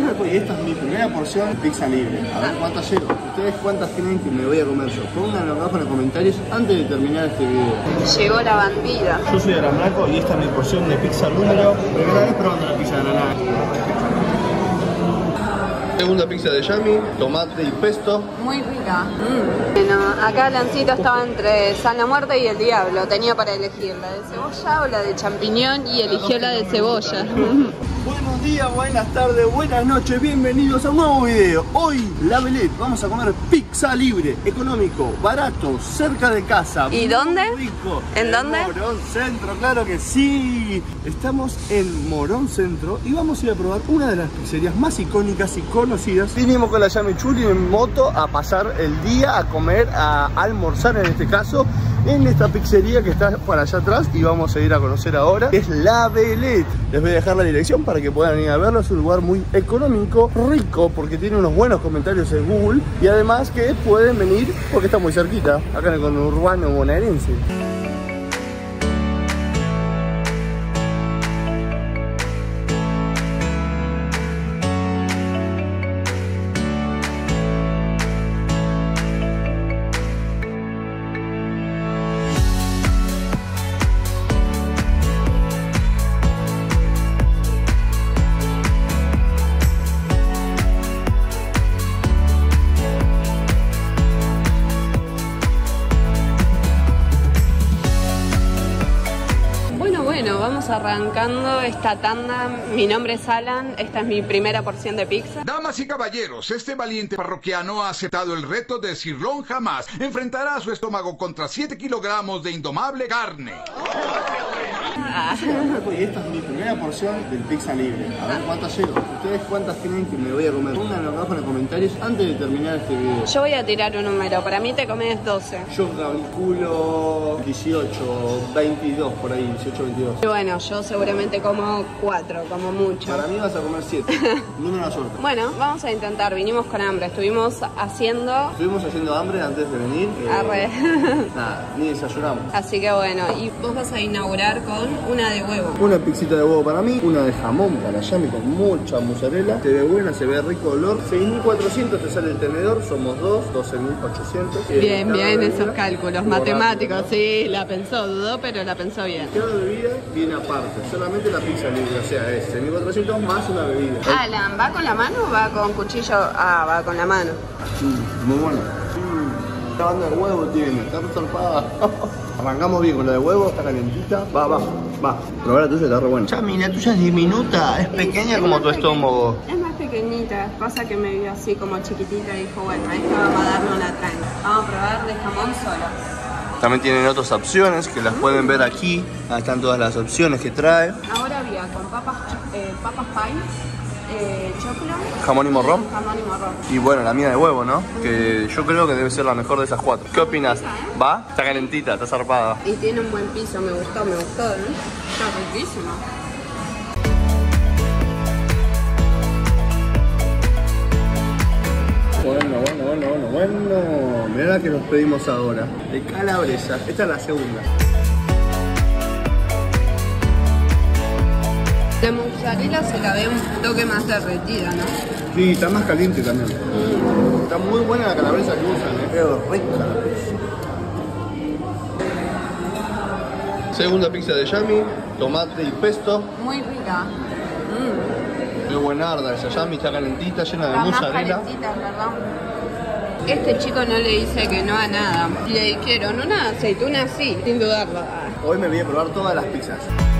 Y esta es mi primera porción de pizza libre. A ver cuántas llego. ¿Ustedes cuántas creen que me voy a comer yo? Pónganlo abajo en los comentarios antes de terminar este video. Llegó la bandida. Yo soy Aram Blanco y esta es mi porción de pizza número. Primera vez probando la pizza de granada. Segunda pizza de Yami, tomate y pesto. Muy rica. Bueno, acá Lancito estaba entre San la Muerte y el Diablo. Tenía para elegir la de cebolla o la de champiñón y eligió la de cebolla. Buenos días, buenas tardes, buenas noches, bienvenidos a un nuevo video. Hoy, La Belette, vamos a comer pizza libre, económico, barato, cerca de casa. ¿Y dónde? Rico. ¿En dónde? Morón Centro, claro que sí. Estamos en Morón Centro y vamos a ir a probar una de las pizzerías más icónicas y conocidas. Vinimos con la Yami Chuli en moto a pasar el día, a comer, a almorzar en este caso, en esta pizzería que está para allá atrás y vamos a ir a conocer ahora. Es La Belette. Les voy a dejar la dirección para que puedan ir a verlo. Es un lugar muy económico, rico, porque tiene unos buenos comentarios en Google y además que pueden venir porque está muy cerquita, acá en el conurbano bonaerense. Vamos arrancando esta tanda. Mi nombre es Alan, esta es mi primera porción de pizza. Damas y caballeros, este valiente parroquiano ha aceptado el reto de decirlo jamás. Enfrentará a su estómago contra 7 kilogramos de indomable carne. Y esta es mi primera porción del pizza libre. A ver cuántas llego. ¿Ustedes cuántas creen que me voy a comer? Pónganlo abajo en los comentarios antes de terminar este video. Yo voy a tirar un número, para mí te comes 12. Yo calculo 18, 22 por ahí, 18, 22. Bueno, yo seguramente como 4, como mucho. Para mí vas a comer 7. Número de suerte. Bueno, vamos a intentar. Vinimos con hambre. Estuvimos haciendo hambre antes de venir. Arre. Nada, ni desayunamos. Así que bueno, y vos vas a inaugurar con una de huevo. Una pizzita de huevo para mí, una de jamón para Yami con mucha mozzarella. Se ve buena, se ve rico olor. 6.400 te sale el tenedor, somos dos, 12.800. Bien, bien esos cálculos matemáticos. Sí, la pensó, dudó, pero la pensó bien. Cada bebida viene aparte, solamente la pizza libre, o sea, es 6.400 más una bebida. Alan, ¿va con la mano o va con cuchillo? Ah, va con la mano. Muy bueno. La banda de huevo tiene, está zarpada. Arrancamos bien con la de huevo, está calentita. Va. Probar la tuya, está re buena. Yami, la tuya es diminuta, es pequeña como tu estómago. Es más pequeñita, pasa que me vio así como chiquitita y dijo, bueno, esta vamos a darle una tranca. Vamos a probar de jamón solo. También tienen otras opciones que las pueden ver aquí. Ahí están todas las opciones que trae. Ahora había con papas pie, choclo, Jamón y morrón. jamón y morrón. Y bueno, la mía de huevo, ¿no? Que yo creo que debe ser la mejor de esas 4. ¿Qué opinas? ¿Va? Está calentita, está zarpada. Y tiene un buen piso, me gustó, ¿no? Está riquísimo. Bueno. Mirá la que nos pedimos ahora. De calabresa. Esta es la segunda. La mozzarella se la ve un toque más derretida, ¿no? Sí, está más caliente también. Está muy buena la calabresa que usan, Quedó rica. Segunda pizza de Yami, tomate y pesto. Muy rica. Qué buenarda esa Yami, está calentita, llena de mozzarella. ¿Verdad? Este chico no le dice que no a nada. Le dijeron una aceituna sí, sin dudarlo. Hoy me voy a probar todas las pizzas.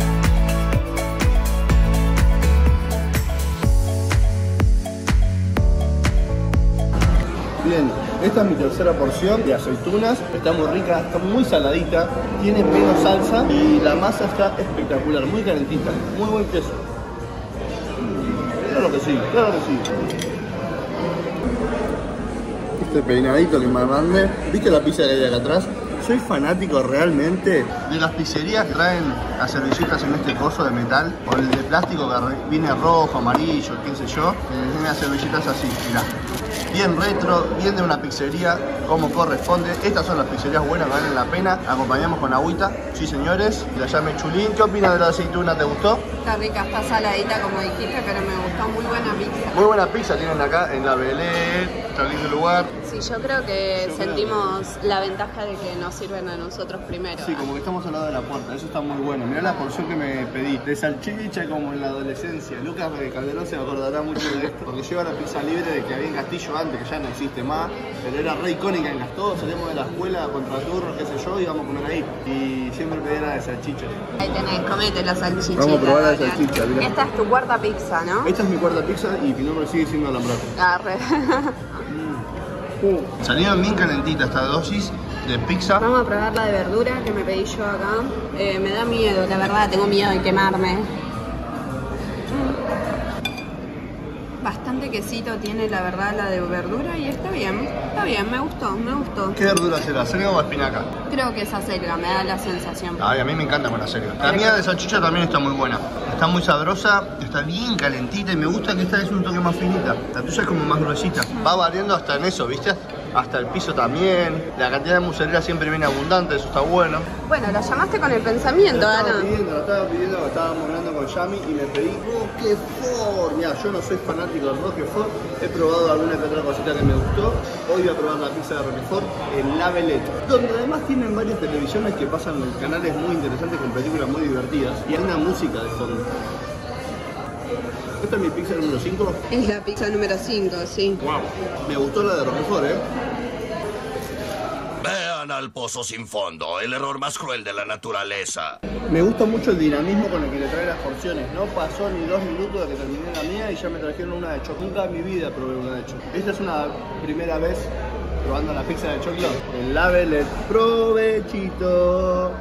Bien, esta es mi tercera porción de aceitunas. Está muy rica, está muy saladita, tiene menos salsa y la masa está espectacular, muy calentita, muy buen queso. Claro que sí, claro que sí. Este peinadito que me mandé, ¿viste la pizza que hay acá atrás? soy fanático realmente de las pizzerías que traen las servilletas en este coso de metal, o el de plástico que viene rojo, amarillo, qué sé yo, que tiene las servilletas así, mirá. Bien retro, bien de una pizzería, como corresponde. Estas son las pizzerías buenas, valen la pena. Acompañamos con agüita, sí señores. La llame Chulín. ¿Qué opinas de la aceituna? ¿Te gustó? Está rica, está saladita como dijiste, pero me gustó, muy buena pizza. Muy buena pizza tienen acá en la Belén, está lindo lugar. Sí, yo creo que sentimos la ventaja de que nos sirven a nosotros primero. Sí, como que estamos al lado de la puerta, eso está muy bueno. Mirá la porción que me pedí, de salchicha como en la adolescencia. Lucas Calderón se acordará mucho de esto, porque lleva la pizza libre de que había en Castillo antes, que ya no existe más, pero era re icónica en Gastón. Salimos de la escuela contra turros, qué sé yo, y íbamos a comer ahí. Y siempre pedía la de salchicha. Ahí tenés, comete la salchicha. Vamos a probar la salchicha, mirá. Esta es tu cuarta pizza, ¿no? Esta es mi cuarta pizza y mi nombre sigue siendo Alambrato. Arre. Salieron bien calentita esta dosis de pizza. Vamos a probar la de verdura que me pedí yo acá. Me da miedo, la verdad, tengo miedo de quemarme. Bastante quesito tiene, la verdad, la de verdura y está bien, me gustó. ¿Qué verdura será? ¿Acelga o espinaca? Creo que es acelga, me da la sensación. Ay, a mí me encanta con acelga. La mía de salchicha también está muy buena. Está muy sabrosa, está bien calentita y me gusta que esta es un toque más finita. La tuya es como más gruesita. Va variando hasta en eso, ¿viste? Hasta el piso también. La cantidad de mozzarella siempre viene abundante, eso está bueno. Bueno, la llamaste con el pensamiento, La Ana. estaba pidiendo, estábamos hablando con Yami y me pedí Roquefort. Mirá, yo no soy fanático del Roquefort. He probado alguna que otra cosita que me gustó. Hoy voy a probar la pizza de Roquefort en La Belén, donde además tienen varias televisiones que pasan canales muy interesantes con películas muy divertidas. Y hay una música de fondo. ¿Esta es mi pizza número 5? Es la pizza número 5, sí. Wow. Me gustó la de Roquefort, Vean al pozo sin fondo, el error más cruel de la naturaleza. Me gusta mucho el dinamismo con el que le trae las porciones. No pasó ni 2 minutos de que terminé la mía y ya me trajeron una de choclo. Nunca en mi vida probé una de choclo. Esta es una primera vez probando la pizza de choclo. En La Belén. Provechito.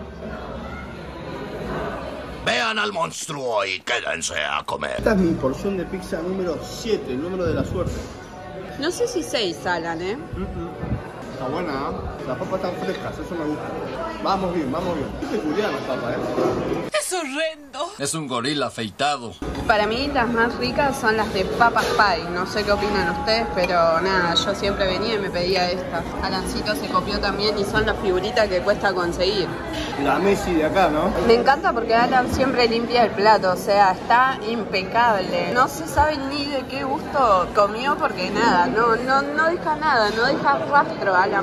Vean al monstruo y quédense a comer. Esta es mi porción de pizza número 7, el número de la suerte. No sé si 6 Alan, Está buena, ¿eh? Las papas están frescas, eso me gusta. Vamos bien, vamos bien. Qué peculiar las papas, ¡Es horrendo! Es un gorila afeitado. Para mí las más ricas son las de papas pie. No sé qué opinan ustedes, pero nada, yo siempre venía y me pedía estas. Alancito se copió también y son las figuritas que cuesta conseguir. La Messi de acá, ¿no? Me encanta porque Alan siempre limpia el plato, o sea, está impecable. No se sabe ni de qué gusto comió porque nada, no deja nada, no deja rastro, Alan.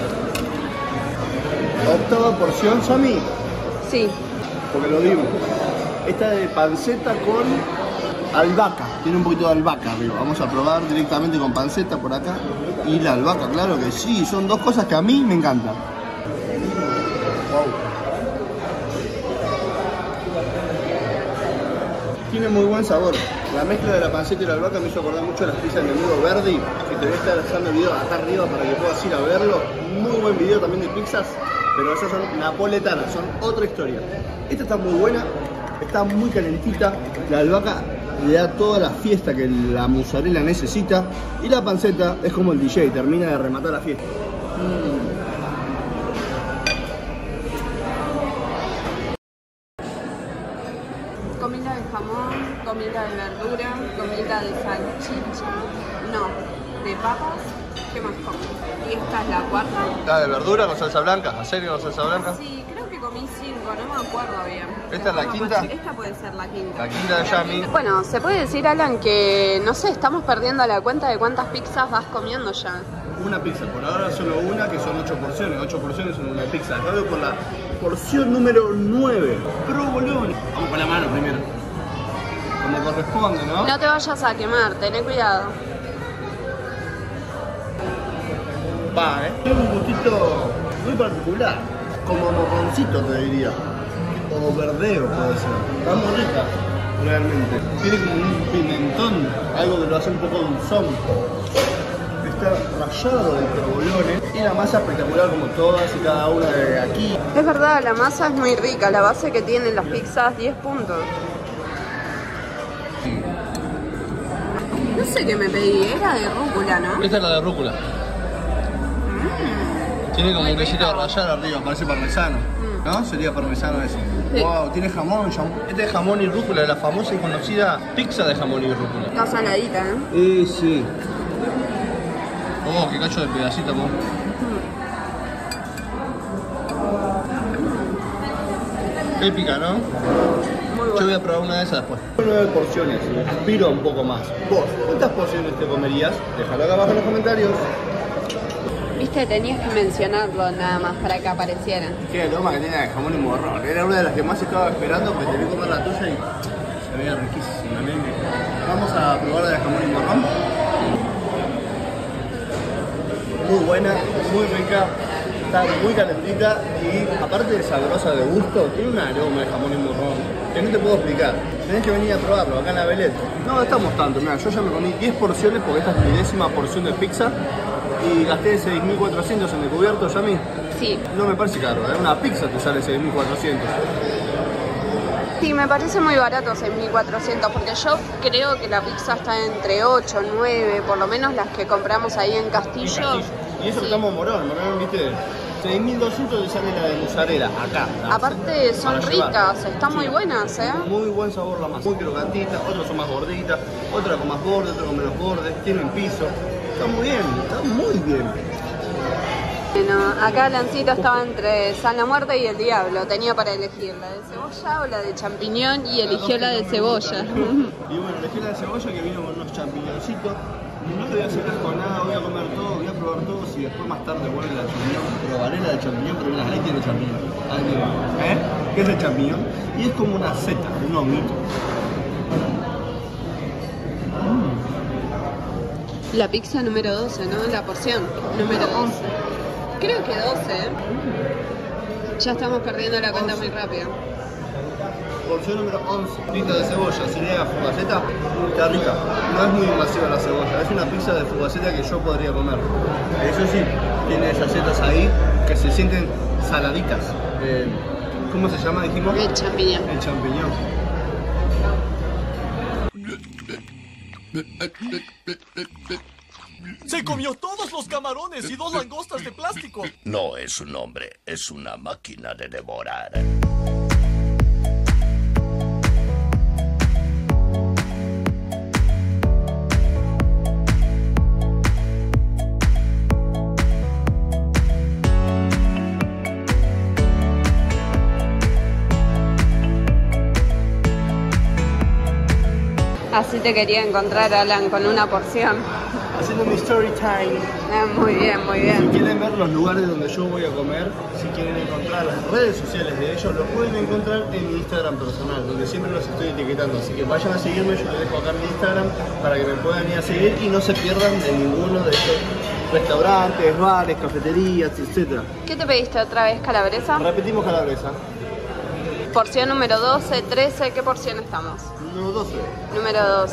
Octava porción, Yami, Sí. porque lo dimos. Esta de panceta con albahaca. Tiene un poquito de albahaca arriba. Vamos a probar directamente con panceta por acá. Y la albahaca, claro que sí. Son dos cosas que a mí me encantan. Wow. Tiene muy buen sabor. La mezcla de la panceta y la albahaca me hizo acordar mucho a las pizzas de Menudo Verdi, que te voy a estar dejando el video acá arriba para que puedas ir a verlo. Muy buen video también de pizzas, pero esas son napoletanas, son otra historia. Esta está muy buena, está muy calentita. La albahaca le da toda la fiesta que la mozzarella necesita. Y la panceta es como el DJ, termina de rematar la fiesta. Comida de jamón, comida de verdura, comida de salchicha, no, de papas. ¿Qué más comí? Y esta es la cuarta. La de verdura con salsa blanca, ¿en serio con salsa blanca? Sí, creo que comí 5, no me acuerdo bien. ¿Esta es la quinta? Esta puede ser la quinta. La quinta de Yami. Bueno, se puede decir, Alan, que no sé, estamos perdiendo la cuenta de cuántas pizzas vas comiendo ya. Una pizza, por ahora solo una, que son 8 porciones. 8 porciones son una pizza. Acá voy por la porción número 9. Provolone. Vamos con la mano primero. Como corresponde, ¿no? No te vayas a quemar, tené cuidado. Va, tiene un gustito muy particular. Como mojoncito, te diría. O verdeo puede ser. Está muy rica, realmente. Tiene como un pimentón, algo que lo hace un poco dulzón. Está rallado de provolone y la masa espectacular como todas y cada una de aquí. Es verdad, la masa es muy rica, la base que tienen las pizzas, 10 puntos. No sé qué me pedí, era de rúcula, ¿no? Esta es la de rúcula. Tiene como Muy un quesito de rico. rallar arriba, parece parmesano. ¿No? Sería parmesano ese. Sí. Wow, tiene jamón. Este es jamón y rúcula, la famosa y conocida pizza de jamón y rúcula. Está saladita, ¿eh? Sí. Oh, qué cacho de pedacito, po. Épica, ¿no? Muy Yo voy bueno. a probar una de esas después. 9 porciones, aspiro un poco más. Vos, ¿cuántas porciones te comerías? Déjalo acá abajo en los comentarios. Viste, tenías que mencionarlo nada más para que apareciera. Qué aroma que tiene de jamón y morrón. Era una de las que más estaba esperando porque te vi comer la tuya y se veía riquísima, nene. Vamos a probar la de jamón y morrón. Muy buena, muy rica. Está muy calentita y aparte de sabrosa de gusto, tiene un aroma de jamón y morrón que no te puedo explicar. Tenés que venir a probarlo acá en la Belette. No gastamos tanto, mira, yo ya me comí 10 porciones porque esta es mi 10ª porción de pizza y gasté 6.400 en el cubierto, Yami. Sí. No me parece caro, ¿eh? Una pizza te sale 6.400. Sí, me parece muy barato 6.400 porque yo creo que la pizza está entre 8, 9, por lo menos las que compramos ahí en Castillo. Y eso Sí. estamos Morón, viste. 6.200 te sale la de mozzarella, acá. Aparte son para llevar. ricas, están muy buenas, ¿eh? Muy buen sabor la masa. Muy crocantita, otras son más gorditas, otras con más borde, otras con menos borde, tienen piso. Está muy bien, está muy bien. Bueno, acá Lancito estaba entre San la Muerte y el Diablo, tenía para elegir la de cebolla o la de champiñón y eligió la de cebolla. Y bueno, elegí la de cebolla que vino con unos champiñoncitos. No te voy a hacer asco nada, voy a comer todo, voy a probar todo y después más tarde vuelve la de champiñón. Probaré la de champiñón, pero mira, ahí tiene champiñón. Ahí tiene. ¿Eh? ¿Qué es el champiñón? Y es como una seta, un honguito. La pizza número 12, ¿no? La porción número 12. Creo que 12, ¿eh? Ya estamos perdiendo la cuenta muy rápido. Porción número 11. Pizza de cebolla, si le da fugaceta, está rica. No es muy invasiva la cebolla, es una pizza de fugaceta que yo podría comer. Eso sí, tiene esas setas ahí que se sienten saladitas. ¿Cómo se llama, dijimos? El champiñón. El champiñón. Se comió todos los camarones y 2 langostas de plástico. No es un hombre, es una máquina de devorar. Así te quería encontrar, Alan, con una porción. Haciendo mi story time. Muy bien, muy Si bien. quieren ver los lugares donde yo voy a comer, si quieren encontrar las redes sociales de ellos, los pueden encontrar en mi Instagram personal, donde siempre los estoy etiquetando. Así que vayan a seguirme, yo les dejo acá en mi Instagram para que me puedan ir a seguir y no se pierdan de ninguno de estos restaurantes, bares, cafeterías, etc. ¿Qué te pediste otra vez, calabresa? Repetimos calabresa. Porción número 12, 13, ¿qué porción estamos? Número 12. Número 2.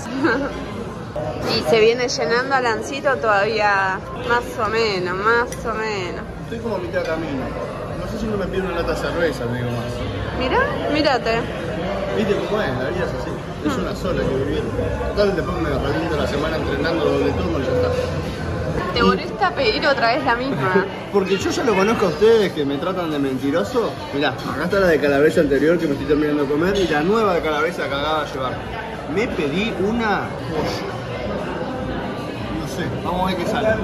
Y se viene llenando Alancito todavía más o menos, más o menos. Estoy como a mitad de camino. No sé si no me pido una lata de cerveza, te digo más. Mirá, mírate. ¿Viste cómo es? La vida es así. Es una sola que vivir. Total, después me reviento la semana entrenando doble turno y ya está. Te volviste a pedir otra vez la misma. Porque yo ya lo conozco a ustedes que me tratan de mentiroso. Mirá, acá está la de calabresa anterior que me estoy terminando de comer y la nueva de calabresa que acaba de llevar. Me pedí una pollo. No sé, vamos a ver qué sale.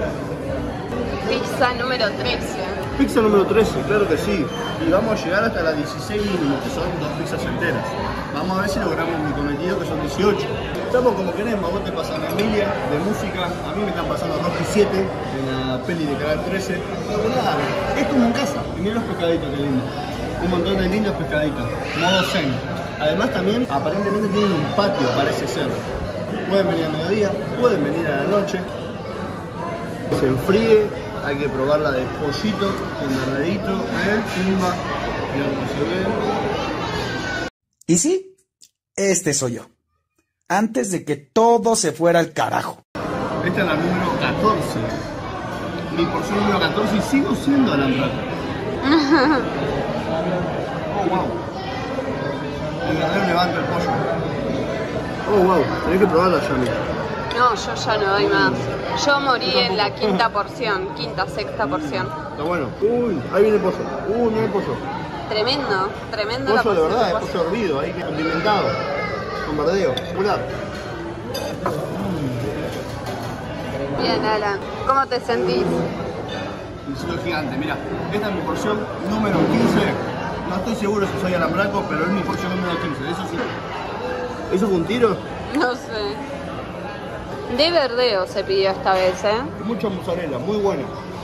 Pizza número 13. Pizza número 13, claro que sí. Y vamos a llegar hasta las 16 mínimo, que son 2 pizzas enteras. Vamos a ver si logramos mi cometido, que son 18. Estamos como queremos, vos te pasan Emilia, de música, a mí me están pasando Rocky 7, en la peli de Canal 13. Pero nada, es como en casa. Y miren los pescaditos, qué lindo. Un montón de lindos pescaditos, modo zen. Además también, aparentemente tienen un patio, parece ser. Pueden venir a mediodía, pueden venir a la noche. Se enfríe, hay que probarla de pollito, enverradito, chimba, mira cómo se ve. Y sí, este soy yo. Antes de que todo se fuera al carajo. Esta es la número 14. Mi porción número 14 y sigo siendo alambrado. Oh, wow. El granero levanta el pollo. Oh, wow. Tenés que probarla, Yami. No, yo ya no doy más. Yo morí en la quinta porción, sexta porción. Está bueno. Uy, ahí viene el pollo. Uy, mira el pollo. Tremendo, tremendo la Pollo de porción verdad, de es pollo hervido, ahí condimentado. Con verdeo. Espectacular. Bien, Alan. ¿Cómo te sentís? Me siento gigante, mira. Esta es mi porción número 15. No estoy seguro si soy Alan Braco, pero es mi porción número 15. Eso sí. ¿Eso fue un tiro? No sé. De verdeo se pidió esta vez, ¿eh? Mucha mozzarella, muy buena.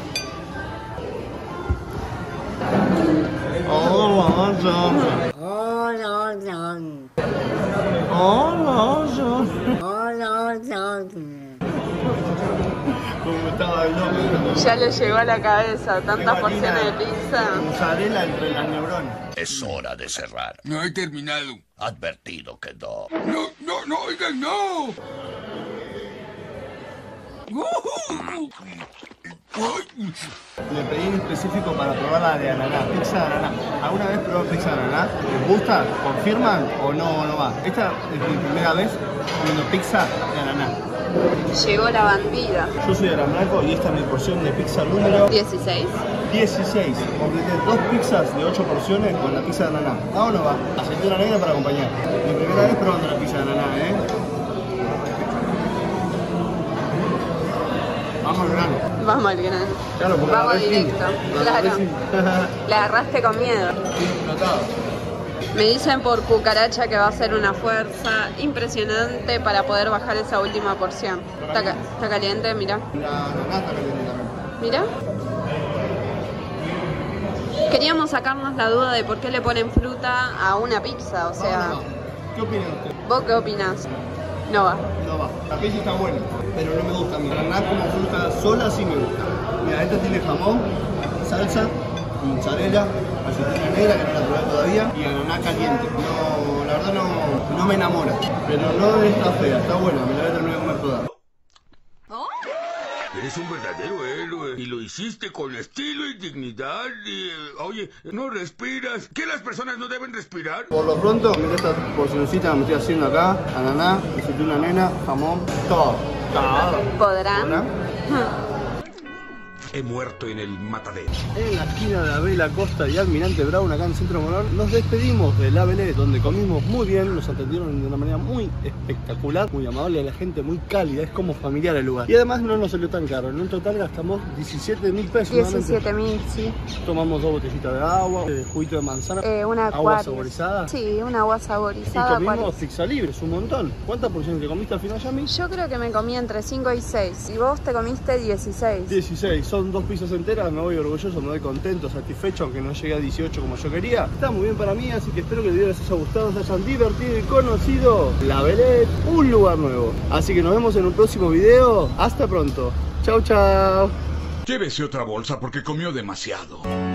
Como estaba el nombre. Ya le llegó a la cabeza tantas porciones de pizza. Mozzarella entre las neuronas. Es hora de cerrar. No he terminado. Advertido quedó. No, oigan, no. Le pedí en específico para probar la de ananá, pizza de ananá. ¿Alguna vez probó pizza de ananá? ¿Les gusta? ¿Confirman o no va? Esta es mi primera vez comiendo pizza de ananá. Llegó la bandida. Yo soy Alan Braco y esta es mi porción de pizza número 16. 16. Completé 2 pizzas de 8 porciones con la pizza de ananá. ¿Va o no va? Aceituna negra para acompañar. Mi primera vez probando la pizza de ananá, ¿eh? Vamos al grano. Vamos al grano. Claro, porque vamos la ves directo. sin. Claro. La agarraste con miedo. Sí, notado. Me dicen por cucaracha que va a ser una fuerza impresionante para poder bajar esa última porción. Está caliente, mira. La ananá está caliente también. Mira. Queríamos sacarnos la duda de por qué le ponen fruta a una pizza, o sea... ¿Qué opinan ustedes? ¿Vos qué opinás? No va. No va. La pizza está buena, pero no me gusta a mí. La ananá como fruta sola sí me gusta. Mira, esta tiene jamón, salsa, mozzarella, aceituna negra que no la probé todavía y ananá caliente. No, la verdad no me enamora, pero no está fea, está buena, me la voy a terminar de comer toda. Eres un verdadero héroe y lo hiciste con estilo y dignidad y... oye, ¿no respiras? ¿Qué las personas no deben respirar? Por lo pronto, mira esta porcioncita que me estoy haciendo acá, ananá, aceituna negra, jamón, todo. ¿Podrán? He muerto en el matadero. En la esquina de Abel Acosta y Almirante Brown, acá en el Centro Morón, nos despedimos de La Velette, donde comimos muy bien, nos atendieron de una manera muy espectacular, muy amable, la gente muy cálida, es como familiar el lugar. Y además no nos salió tan caro, en un total gastamos 17.000 pesos. 17.000, sí. Tomamos 2 botellitas de agua, juguito de manzana, Una agua Aquarius. saborizada. Sí, una agua Y saborizada. comimos Aquarius. pizza libre, es un montón. ¿Cuántas porciones te comiste al final, Yami? Yo creo que me comí entre 5 y 6. Y vos te comiste 16. 16, son 2 pizzas enteras, me voy orgulloso, me voy contento, satisfecho, aunque no llegué a 18 como yo quería. Está muy bien para mí, así que espero que el video les haya gustado, se hayan divertido y conocido La Velette, un lugar nuevo. Así que nos vemos en un próximo video. Hasta pronto. Chau, chau. Llévese otra bolsa porque comió demasiado.